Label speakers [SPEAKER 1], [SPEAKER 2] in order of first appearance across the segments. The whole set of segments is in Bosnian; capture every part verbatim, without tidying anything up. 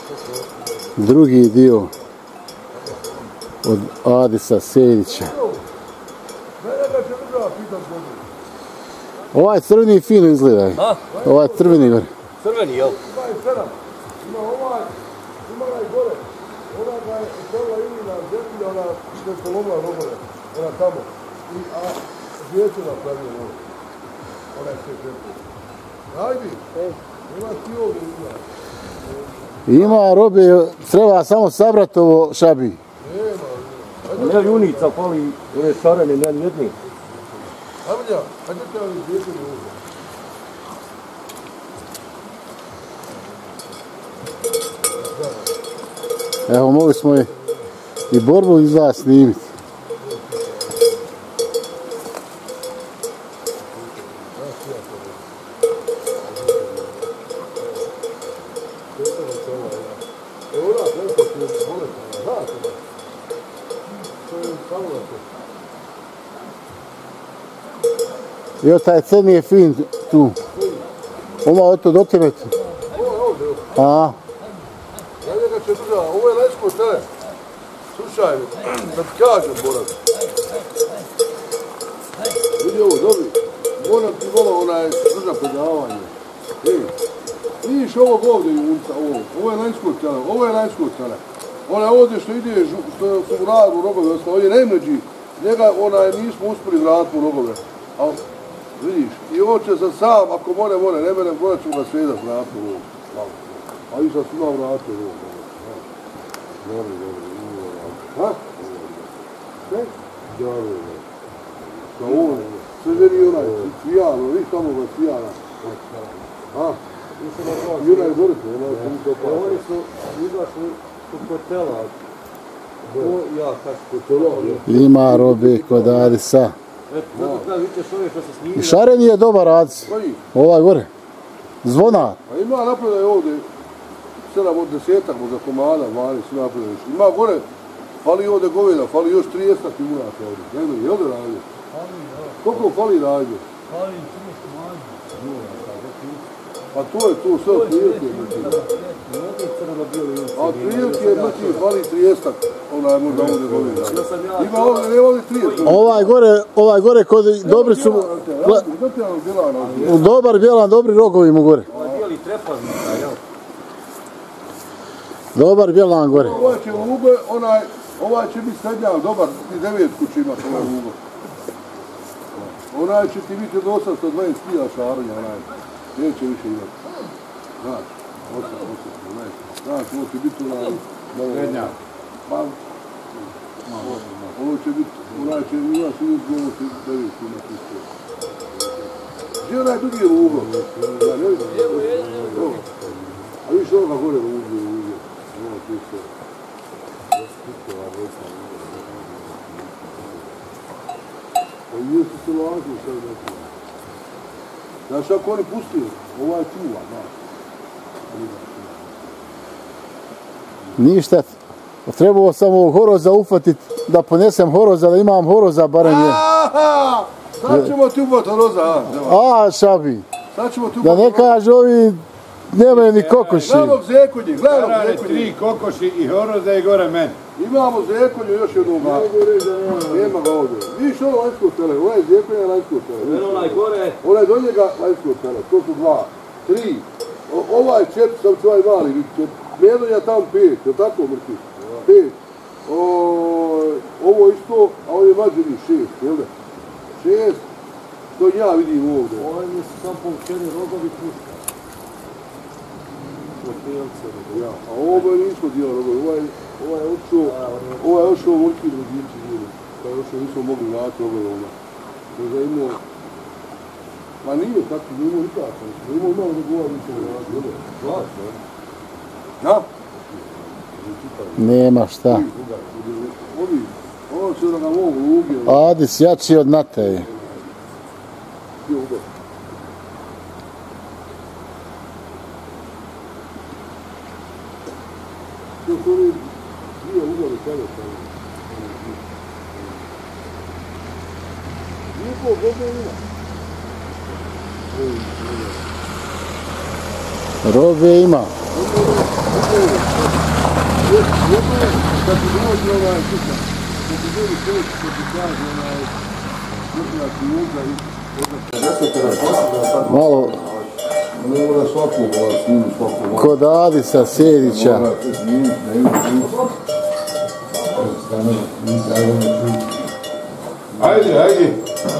[SPEAKER 1] Drugi dio od Adisa, Sejdića. Ovaj crveni fino izgleda. Ovaj crveni gore.
[SPEAKER 2] Crveni, jel?
[SPEAKER 3] Ima ovaj, ima onaj gore. Ona ga je upravila ili na zemlji, ona što je polomila rogove. Ona tamo. I, a djecu napravio ovo. Ona je sve zemlje. Ajdi, ima ti ovdje ima.
[SPEAKER 1] Ima robe, treba samo sabrat ovo šabi.
[SPEAKER 3] Nema.
[SPEAKER 2] Ne junica, pali one šarene, ne jedni.
[SPEAKER 3] Ajde, ajde te ovi djecu ovdje.
[SPEAKER 1] Evo, mogli smo i, i borbu izgleda snimiti. Jo, taj crni je fin tu. Oma od to do tebe tu. A.
[SPEAKER 3] Ja njega će držati, ovo je lečko tele. Slušaj mi, da ti kažem, Boran. Vidi ovo, dobri. Moram ti malo onaj drža predavanje. Ej, vidiš ovog ovdje junca, ovo. Ovo je lanjsko tele, ovo je lanjsko tele. Onaj ovdje što ide, što su u radu rogove, ovdje najmlađi, njega onaj nismo uspjeli vratiti u rogove. Ali, vidiš, i on će za sam, ako more, more, ne mene, morat ćemo ga svedat vratiti u rogove. A i sad svima vratiti u rogove. Dobro, dobro, dobro. Ha? Ne? Dobro, dobro. Kao ovo, sve želi onaj, Cvijano, viš tamo ga Cvijana. Ha? I onaj Dorite, onaj sam to pa.
[SPEAKER 2] Oni su izašli u hotela. Ja, kako hotela?
[SPEAKER 1] Ima robe kod Adisa.
[SPEAKER 2] Eto, zato kada vidite što je što se snimio.
[SPEAKER 1] I šareni je dobar Adis. Ovaj gore. Zvona.
[SPEAKER 3] A ima napredaj ovdje, sedam od desetak, možda komada, dvanaest, sve napredaj. Ima gore, fali ovdje goveda, fali još trideset junaka ovdje. Ne znam, je ovdje radio? Koliko fali radio?
[SPEAKER 4] Fali trideset komada.
[SPEAKER 3] Pa to je to, sve otprilike je mrtvi. A otprilike je mrtvi, fali trideset, onaj možda ovdje goveda. Ima ovdje, ne ovdje trideset.
[SPEAKER 1] Ovaj gore, ovaj gore kod dobri su... Dobar bjelan, dobri rogovi mu gore.
[SPEAKER 2] Ovaj bijeli trepaznika, jel?
[SPEAKER 1] Dobar bjelan gore.
[SPEAKER 3] Ovaj će lugo, onaj, ovaj će biti srednjak, dobar, ti devetku će imati ovaj lugo. Onaj će ti biti od osamsto dvadeset hiljada šaronja, onaj. Neće više imati. Znaš, osam, osam, znaš. Znaš, ovo će biti onaj...
[SPEAKER 2] Srednjak.
[SPEAKER 3] Pa, ovo će biti, onaj će imati uvijek ovo će devet imati isto. Gdje je onaj drugi lugo? Ja ne vidim. A viš ovoga gore lugo, lugo. Ovo ti se... Pa jesu se lažni sad neki. Znaš, ako oni pustili, ovaj čuva, znaš.
[SPEAKER 1] Ništa. Trebalo sam ovog horoza ufatit, da ponesem horoza, da imam horoza barem je.
[SPEAKER 3] Aha! Sad ćemo ti upati horoza, a?
[SPEAKER 1] A, šabi.
[SPEAKER 3] Sad ćemo ti upati
[SPEAKER 1] Da ne kaže ovi, nemaju ni kokoši.
[SPEAKER 3] Gledamo zekonji, gledamo zekonji.
[SPEAKER 5] Tri kokoši i horoza i gore meni.
[SPEAKER 3] Imamo zekonju još jednog. Nema ga ovdje. Vidiš ovo lanjsko tele, ovo je zekonja lanjsko tele.
[SPEAKER 2] Evo onaj gore.
[SPEAKER 3] Onaj do njega lanjsko tele, to su dva. Tri. Ovaj četiri, sam ću ovaj mali, vidi četiri. Medonja tamo pet, je tako mrtvi? Pet. Ovo isto, a ovdje mađeri šest, jel da? Šest. To ja vidim ovdje.
[SPEAKER 2] Ovo mi su sam povučeni rogovi puška.
[SPEAKER 3] Ja, a ovo nismo dio rogovi, ovaj, ovaj je ošao, ovaj je ošao vrki drugići ljudi. Ovaj je ošao, nismo mogli naći rogovi ovdje. Možda imao, ma nije tako, nije imao nikako, nismo imao imao rogovi, nismo naći, jel da? Glasno, je? Ja?
[SPEAKER 1] Nema šta.
[SPEAKER 3] Ovi, ovo će da ga mogu ugije.
[SPEAKER 1] Adis jači od Nateje.
[SPEAKER 3] Gdje ugao? Gdje su ovi dvije ugali sada sada? Nije ko, Boga ima.
[SPEAKER 1] Robe ima.
[SPEAKER 3] Robe ima. kad ti dođe onaj kuća, kad ti dođe čovjek, kad ti kaže onaj, kućnjaki uza i
[SPEAKER 1] malo
[SPEAKER 3] ne mora svakog ova sninu, svakog ova.
[SPEAKER 1] kod Adisa, Sejdića.
[SPEAKER 5] Ajde, ajde.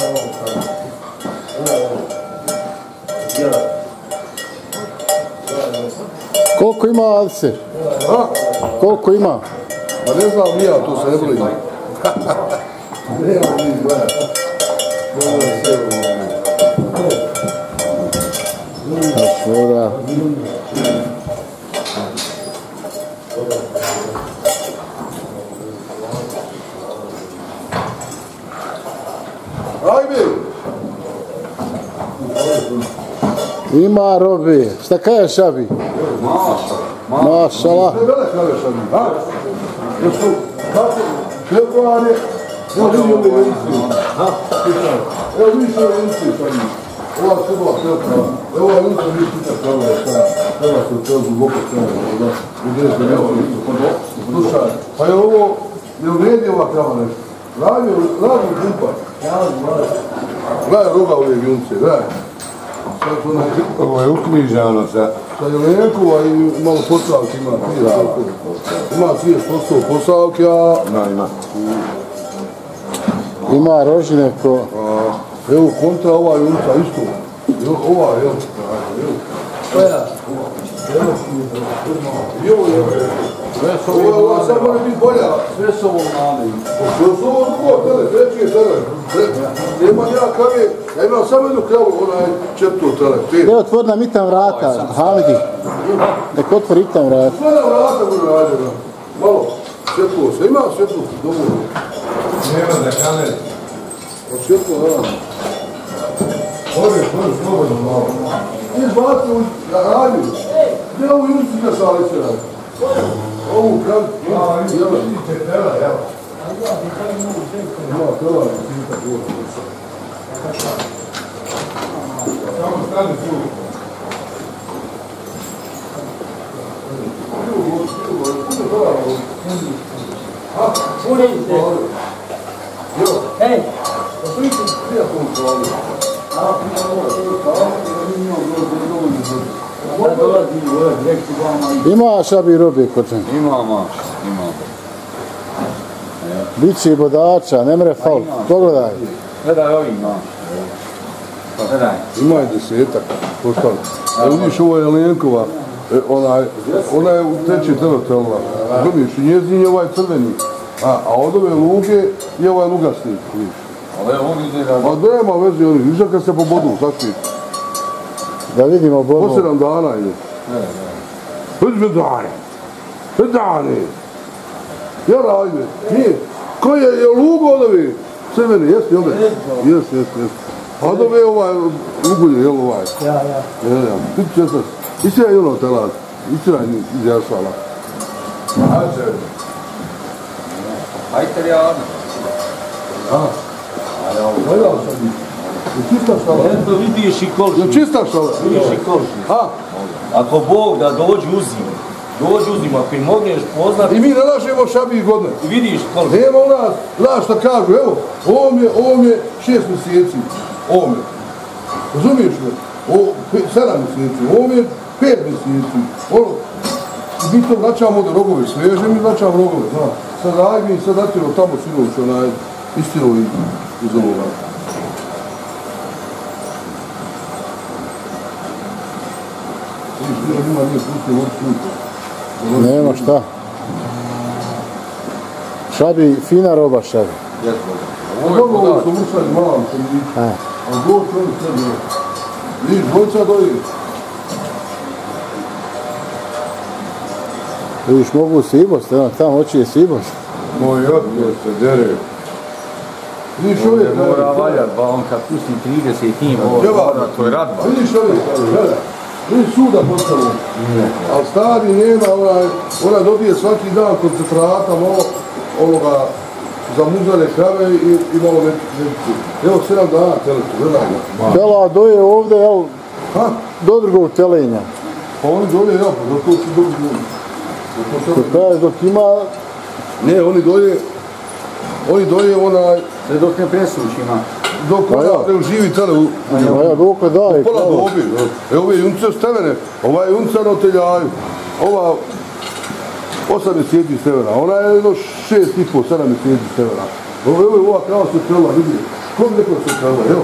[SPEAKER 1] Koliko ima Adise?
[SPEAKER 3] A?
[SPEAKER 1] Koliko ima?
[SPEAKER 3] Pa ne znam ni ja, to se ne brojim. Nema mi gleda.
[SPEAKER 1] Voda.
[SPEAKER 3] Ajde!
[SPEAKER 1] Ima robe. Šta kažeš, Šabi? Mašala.
[SPEAKER 3] Ne vele kažeš, Šabi. A? Jesu, kako? Februar je. Evo vidi ove junice. Evo vidiš ove junice, Šabi. Ova seba pelka. Evo ova junica vidiš pita pravo. Treba se u telu duboko pravo. Gdje se evo nisu. Slušaj, pa je ovo, ne vredi ova krava nešto. Radi, radi kumpa. Gledaj roga ove junice, gledaj.
[SPEAKER 5] Ovo je uknjižano sa...
[SPEAKER 3] Sa Jelenekova i malo posavke ima. Ima trideset posto posavke, a...
[SPEAKER 5] No, ima.
[SPEAKER 1] Ima rožine ko...
[SPEAKER 3] Evo kontra ova junica isto. Ova, jel? Koja? Evo, evo. Ova sad mora biti bolja.
[SPEAKER 2] Sve s ovom nade.
[SPEAKER 3] Sve s ovom drugo, tele, treći je tele. Nema ja kave, ja imam samo jednu kravu, onaj četvrtu tele.
[SPEAKER 1] Evo, otvori nam i tam vrata, Hamidi. Nek otvori i tam vrata.
[SPEAKER 3] Sve na vrata bude rađena. Malo, svjetlo se, ima svjetlo, dovoljno.
[SPEAKER 5] Nema za kamer.
[SPEAKER 3] Od svjetlo, da.
[SPEAKER 5] Ove, ove, slobodno malo.
[SPEAKER 3] Izbacite u radiju. Gdje ovu junicu da salice radi? Ovu krav...
[SPEAKER 5] A, vidite tela, jel?
[SPEAKER 3] Ima tela, sinka bude.
[SPEAKER 5] Samo stani tu.
[SPEAKER 2] Punite. Hej,
[SPEAKER 3] Prije tom kravu.
[SPEAKER 2] da dolazi ove direkti vama.
[SPEAKER 1] Ima, Šabi, robe kod čem.
[SPEAKER 5] Imamo, imamo.
[SPEAKER 1] Biće i bodača, ne mre fal. Pogledaj.
[SPEAKER 5] Gledaj ovim, no. Gledaj.
[SPEAKER 3] Ima je desetak, postali. Evo vidiš, ovo je Jelenkova, ona je u treći teletelna. Gledaš, i njezin je ovaj crveni. A od ove luge je ovaj lugasnik, vidiš.
[SPEAKER 5] Ali on ide da...
[SPEAKER 3] A nema veze oni, vidiš kad se pobodu, sasvijek.
[SPEAKER 1] Da vidimo
[SPEAKER 3] Po
[SPEAKER 1] bodu.
[SPEAKER 3] sedam dana ide. Hüđme dane. Hüđme dane. Jel ajde, nije. Ko je, je lugo od ove? Crveni, jesi, jel da? Jesi, jesi, jesi. A od ove ovaj ugulje, jel ovaj?
[SPEAKER 2] Ja, ja.
[SPEAKER 3] Ja, ja. Ti čestas. Istiraj ono telat. Istiraj iz jasala.
[SPEAKER 5] Ajde. Ajde, Rijana.
[SPEAKER 3] Aha. Gledao sam ih. Je čista šala?
[SPEAKER 2] Eto vidiš i kolšnik.
[SPEAKER 3] Je čista šala?
[SPEAKER 2] Vidiš i kolšnik.
[SPEAKER 3] Ha?
[SPEAKER 2] Ako Bog da dođi uzim, dođi uzim, ako im mogneš poznati,
[SPEAKER 3] I mi ne lažemo Šabi i godine.
[SPEAKER 2] i vidiš kolšnik.
[SPEAKER 3] Nema u nas, znaš šta kažu, evo, ovom je, ovom je šest mjeseci, ovom je. Razumiješ me? O, pe, sedam mjeseci, ovom je pet mjeseci. Ono, mi to vraćamo da rogove sveže, mi vraćamo rogove, znaš. Sad rajmi i sad natjero tamo sinoć, onaj, istiro i iz ovoga. Vidiš, njima nije pustio vrstu.
[SPEAKER 1] Nema šta. Šabi, fina roba, Šabi.
[SPEAKER 3] Ovo ovo su mršali malo, što mi vidiš.
[SPEAKER 1] A.
[SPEAKER 3] A doći oni sve bilo. Vidiš, dvojca dođe.
[SPEAKER 1] Vidiš, mogu sibost, evo, tamo oči je sibost.
[SPEAKER 5] Moj otpor se dere.
[SPEAKER 3] Vidiš ove
[SPEAKER 5] Ne mora valjat, ba on kad pusti trideset njima, mora, to je radba.
[SPEAKER 3] Vidiš ove stvari, gledaj. Vidiš suda postalo. Ali stari nema, onaj, ona dobije svaki dan koncentrata, malo onoga, za muzare krave i, i malo medici. Evo sedam dana teletu, gledaj ga.
[SPEAKER 1] Tela doje ovdje, jel,
[SPEAKER 3] Ha?
[SPEAKER 1] do drugog telenja.
[SPEAKER 3] Pa oni doje, ja, pa zato su dobri ljudi.
[SPEAKER 1] Što kažeš dok ima...
[SPEAKER 3] Ne, oni doje, oni doje onaj...
[SPEAKER 5] Sve dok ne presušima.
[SPEAKER 3] Dok ona preuživi tele u...
[SPEAKER 1] A ja dok daj.
[SPEAKER 3] Pola dobi. Evo ove junce stevene, ova je junca na oteljaju. Ova... Osam mjeseci stevena, ona je jedno šest i pol, sedam mjeseci stevena. Ovo je ova krava se trela, vidi. Ko bi neko se trela, evo?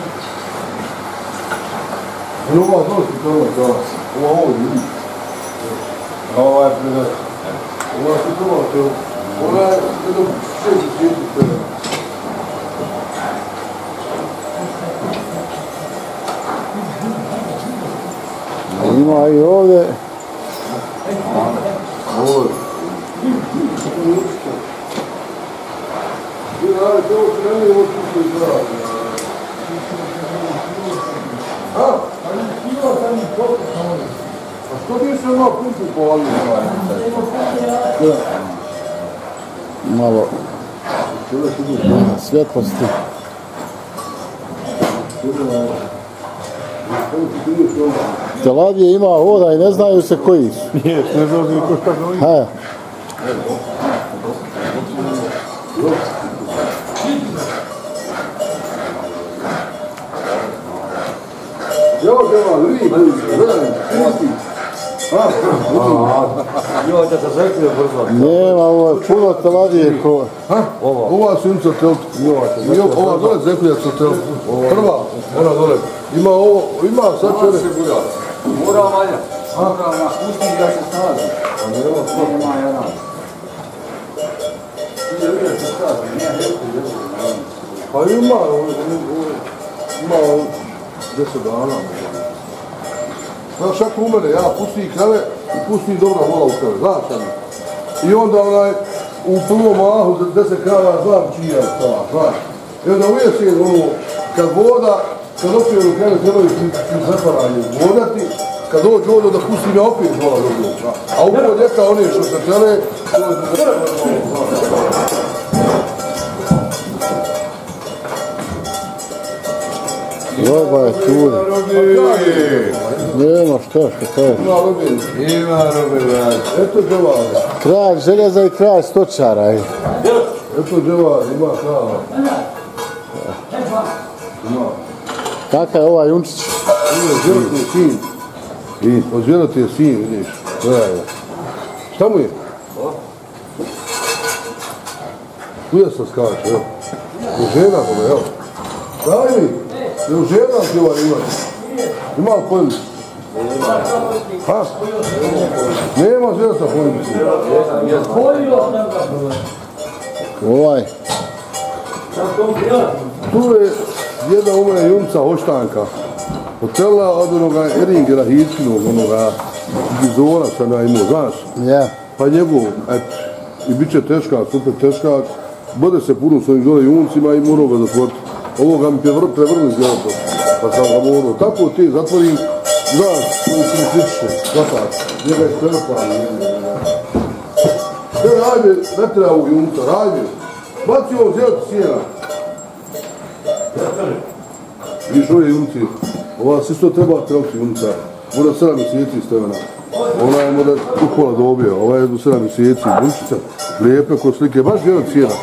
[SPEAKER 3] Evo ova krava se trela, krava. Ova ovdje, vidi. Ova je preda. Ova se trela, evo. Ona je jedno šest mjeseci stevena.
[SPEAKER 1] Ima i ovdje.
[SPEAKER 3] Ovo. I radite, ovo se ne nije ovo čusto izgledati. A? A što bi se ono pumpu povalio?
[SPEAKER 1] Malo svjetlosti. Teladije ima voda i ne znaju se koji su.
[SPEAKER 3] Jes, ne znaju se ko šta govori.
[SPEAKER 1] Ha.
[SPEAKER 3] Evo djeva, vidi, gledaj, pusti.
[SPEAKER 2] Jo, da se zakljuje brzo.
[SPEAKER 1] Nema, ovo je puno teladije ko...
[SPEAKER 3] Ova. Ova sunca telka. Ova dole zekljaca telka. Prva, ona dole. Ima ovo, ima sad čere.
[SPEAKER 2] Mora valja. Mora na pusti da se snazi. A ne ovo što nema jedan. Ti je uvijek se snazi, nije helku jesu.
[SPEAKER 3] Pa ima, ima deset dana. Znaš ako u mene, ja pustim krave i pustim dobra vola u krave, znaš šta mi? I onda onaj, u prvom mahu za deset krava znam čija je stava, znaš. I onda uvijek je ono, kad voda, kad opet u krave trebaju ti zatvaranje vodati, kad dođe voda da pustim ja opet vola dobro, znaš. A upravo ljeka one što se tele, to je
[SPEAKER 1] Roba je tu. Nema šta, što kaže.
[SPEAKER 3] Ima robe.
[SPEAKER 2] Ima robe, brad.
[SPEAKER 3] Eto dževar.
[SPEAKER 1] Kralj željeza i kralj stočara.
[SPEAKER 3] Eto dževar, ima krava. Ima.
[SPEAKER 1] Kakav je ovaj junčić?
[SPEAKER 3] Ovo je sin. sin. Od želati je sin, vidiš. Gledaj. Šta mu je? Kuda se skače, evo. Je žena, bome, evo. Daj mi. Evo žena dževar ima. Ima li pojmicu? Ha? Nema žena sa pojmicu.
[SPEAKER 1] Ovaj.
[SPEAKER 3] Tu je jedna u mene junca oštanka. Hotela od onoga Eringera Hitkinog, onoga bizona sam ja imao, znaš?
[SPEAKER 1] Ja.
[SPEAKER 3] Pa njegov, eto, i bit će teškak, super teškak, bude se puno s ovim dole juncima i morao ga zatvoriti. Ovoga mi prevrli zgledati, pa sam ga morao. Tako ti zatvorim, znaš, koji su mi slične, zatak, njega je strpani. Sve rajbe, ne treba ovog junca, rajbe. Baci ovo zjelati sjena. Viš ove junci, ova se isto treba treliti junca, mora sedam mjeseci stevena. Ona je mora upola dobija, ova je do sedam mjeseci, bunčica, lijepe kod slike, baš zjelati sjena.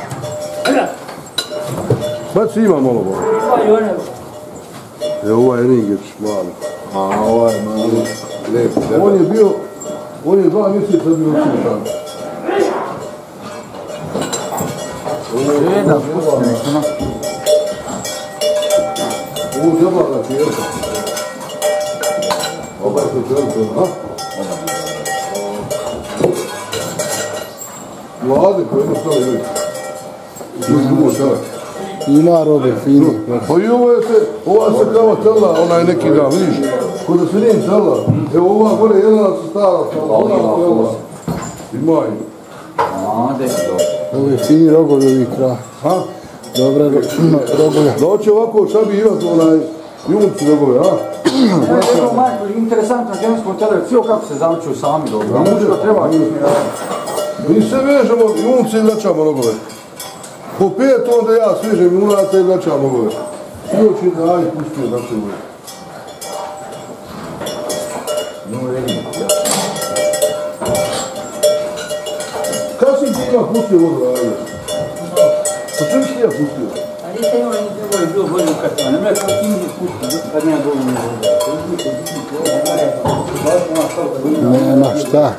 [SPEAKER 3] Baci ima malo malo. E, ovaj je ringeć mali.
[SPEAKER 1] A ovaj mali.
[SPEAKER 3] Lijep, on je bio, on je dva mjeseca bio učitan.
[SPEAKER 5] Jedna, pusti nešto, no.
[SPEAKER 3] Ovo je zablana čerka. Oba je to čerka, ha? Mlade koje jednostavno je. Drugo tele.
[SPEAKER 1] Ima robe, fini.
[SPEAKER 3] Pa i ovo je se, ova se kao tela, ona je neki dan, vidiš, kod da se nijem tela. Evo ova gore jedna se stara tela, ona je tela. Imaju.
[SPEAKER 5] A, gdje si dobro.
[SPEAKER 1] Ovo je fini rogovi ovih kraja.
[SPEAKER 3] Ha?
[SPEAKER 1] Dobre rogove.
[SPEAKER 3] Da hoće ovako šta bi imati onaj junci rogove, ha?
[SPEAKER 5] Ja je jedno majko, interesantno žensko tele, cijelo kako se zavučuju sami dobro. A muško treba.
[SPEAKER 3] Mi se vežemo junci i vraćamo rogove. Po pet onda ja svežem junata i vraćam rogove. Sinoći da aj pustio znači uvijek.
[SPEAKER 5] No, vidim.
[SPEAKER 3] ti ja pustio vodu radio? Po čemu si ti ja pustio?
[SPEAKER 4] A nisam imao ni trebao je bilo bolje u kartama. Ne mre kao ti mi pusti, kad nema dovoljno voda.
[SPEAKER 1] Nema šta.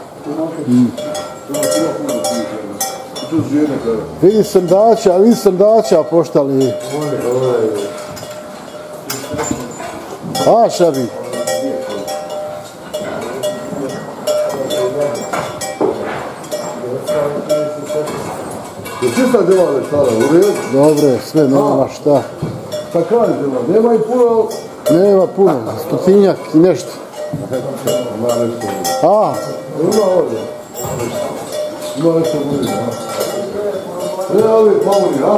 [SPEAKER 1] Vidi srdača, vidi srdača poštali. A šabi.
[SPEAKER 3] Jesi sad djela već sada, u redu?
[SPEAKER 1] Dobre, sve, nema šta.
[SPEAKER 3] Šta kaže djela? Nema i puno...
[SPEAKER 1] Nema puno, stotinjak i nešto.
[SPEAKER 3] Ima nešto.
[SPEAKER 1] A,
[SPEAKER 3] Ima ovdje. Ima nešto bolje, a? Ne, ali Pauli, a?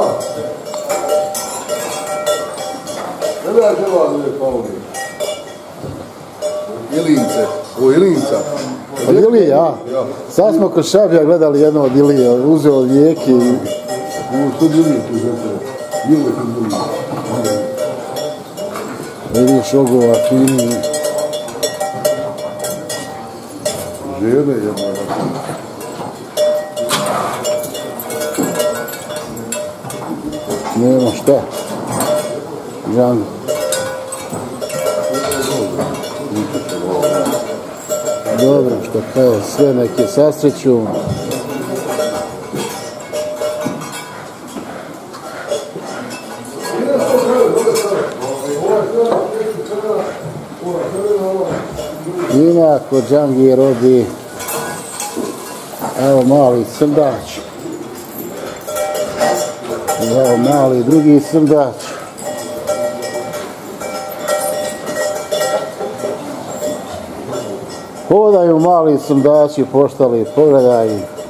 [SPEAKER 3] Ne da je djela da je Pauli. Ilince, o Ilinca.
[SPEAKER 1] od Ilije, ja. Sad smo kod Šabija gledali jedno od Ilije, uzeo lijek i...
[SPEAKER 3] U što Ilije tu zete? Ilije tu Ilije.
[SPEAKER 1] Vidiš ogova, fini.
[SPEAKER 3] Žene jedno.
[SPEAKER 1] Nema šta. Džanga. Dobro, što kao sve neke sasreću. Ima kod Džangi rodi. Evo mali srdač. Evo mali drugi srdač. Hodaju mali srdači poštali, pogledaj.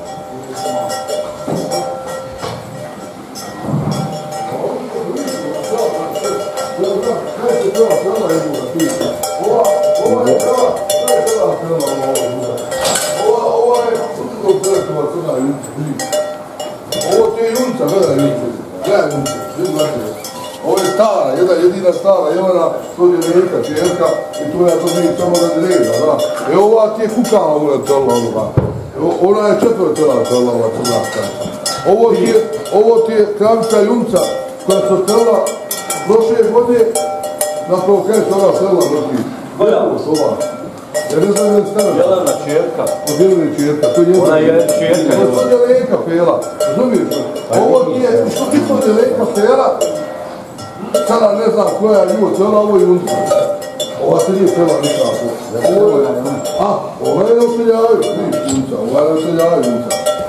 [SPEAKER 3] Ovo ti je junca, gledaj junca. Gledaj junca, ovo je stara, jedna jedina stara, Jelena, to je neka čerka i to ja to nije samo radi reda, da. Evo ova ti je kukala ona tela, ona je četvrtela tela, ova crnaka. Ovo ti je, ovo ti je kravica junca koja se tela prošle godine, zapravo kaj se ova tela vrti.
[SPEAKER 2] Koja?
[SPEAKER 3] Ja ne znam da je stara.
[SPEAKER 2] Jelena čerka.
[SPEAKER 3] Od Jelene čerka, to je njezina.
[SPEAKER 2] Ona je čerka.
[SPEAKER 3] To je Jelenka pela, razumiješ? Ovo ti je, što ti to Jelenka pela, sada ne znam koja je nju tela, ovo je junca. Ova se nije pela nikako. Ovo je, a, ova je ne oseljavaju, vidiš junca, ova je ne oseljavaju junca.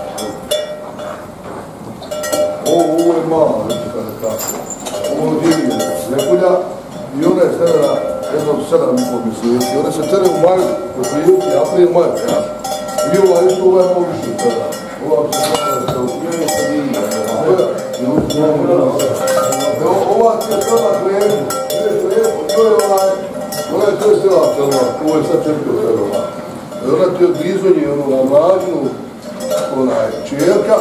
[SPEAKER 3] Ovo, ovo je mala, neće kada tako. Ovo je divije, nepolja i ona je stavila jednog sedam i pol mjeseci. Ona se tere u maju, kod prijevci, april, maj, ja. I ova isto, ova je malo više tada. Ova se stavila se u prijevci, ova ti je sada krenuo, to je onaj, ona je to je stela celova, ovo je sad čepio celova. Ona ti je od grizonje, ono, na mlađinu, onaj, čerka,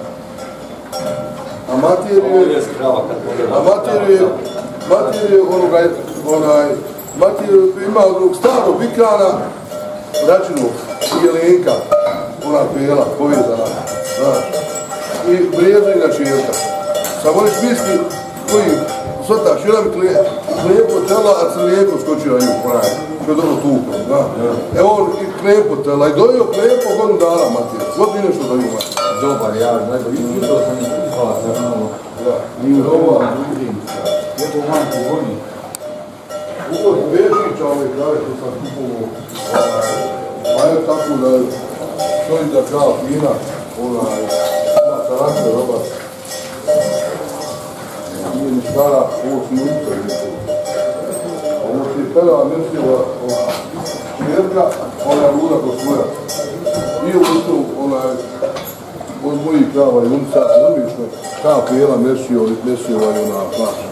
[SPEAKER 3] a materije, a materije, materije, onoga, onaj, materije ima od starog vikrana, račinu, Jelenka, ona pela, povezana, znaš, i vrijedna čerka. Samo možeš misli koji svataš, jedan mi klepo tela, a se lijepo skočio na nju, onaj, što je dobro tuko, da. Evo on i klepo tela, i dojio klepo godinu dana, Matija, god nije nešto dojio, Matija.
[SPEAKER 2] Dobar, ja, znači, jutro sam i kuhala, sad malo,
[SPEAKER 3] i u ova,
[SPEAKER 2] lijepo manjku goni.
[SPEAKER 3] uvod Vešića ove krave što sam kupovao, pa je tako da stoji da krava fina, onaj, ima karakter, roba. Nije ni stara, ovo su junce. Ovo ti je pela mislila, ona čerka, ona je luda ko svoja. I u istu, onaj, od mojih krava junca, razumiješ me, ta pela mesio, mesio ovaj ona plaća.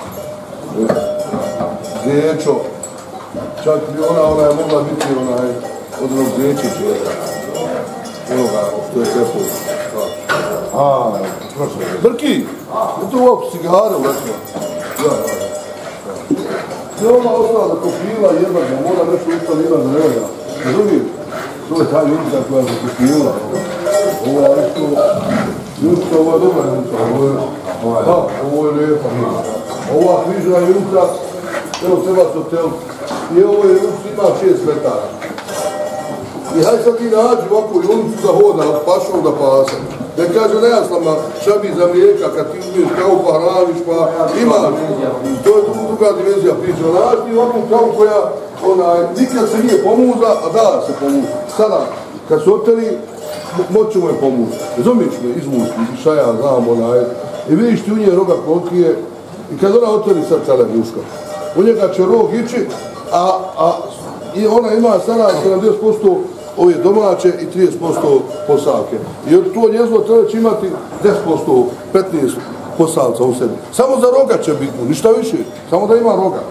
[SPEAKER 3] Zečo, čak bi ona, ona je mogla biti onaj, od onog zeče čerka. Onoga što je tepo. A, prošlo je. Brki, je to ovako cigare uletila. Ja, ja, ja. I ona ostala da kopila jedna, mora nešto ustala jedna za nevoja. Razumiješ? To je ta junca koja se kopila. Ova isto, jutra, ova je dobra jutra, ovo je, ha, ovo je lijepa. Ova križna jutra, evo treba se hotel, i ovo je jutra, ima šest metara. I hajde sad ti nađi ovakvu junicu da hoda, pašom da pasa. Ne kaže, ne jaslama, šabi za mlijeka, kad ti umiješ kavu pa hraniš, pa imaš. To je druga dimenzija priča. Nađi ti ovakvu kavu koja, onaj, nikad se nije pomuza, a da se pomuza. Sada, kad su oteli, moćemo je pomuza. Razumiješ me, izmušti, šta ja znam, onaj. I vidiš ti u nje roga kotkije, i kad ona oteli sad cele muška, u njega će rog ići, a, a i ona ima sada sedamdeset posto ove domaće i trideset posto posavke. I od to njezno treba će imati deset posto, petnaest posavca u sebi. Samo za roga će biti, ništa više, samo da ima roga.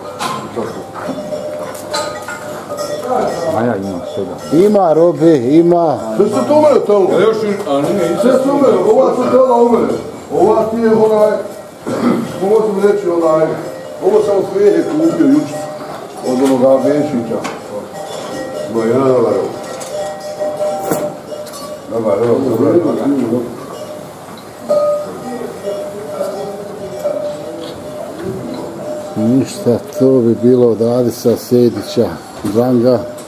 [SPEAKER 5] A ja imam svega.
[SPEAKER 1] Ima robe, ima.
[SPEAKER 3] Sve su to umere tamo. Sve su umere, ova su tela umere. Ova ti je onaj, možemo reći onaj, ovo sam od Krehe kupio jučer, od onoga Bešića. No, jedan dolar. Dobar, dobar, dobar.
[SPEAKER 1] Ništa, to bi bilo od Adisa, Sejdića, Džanga.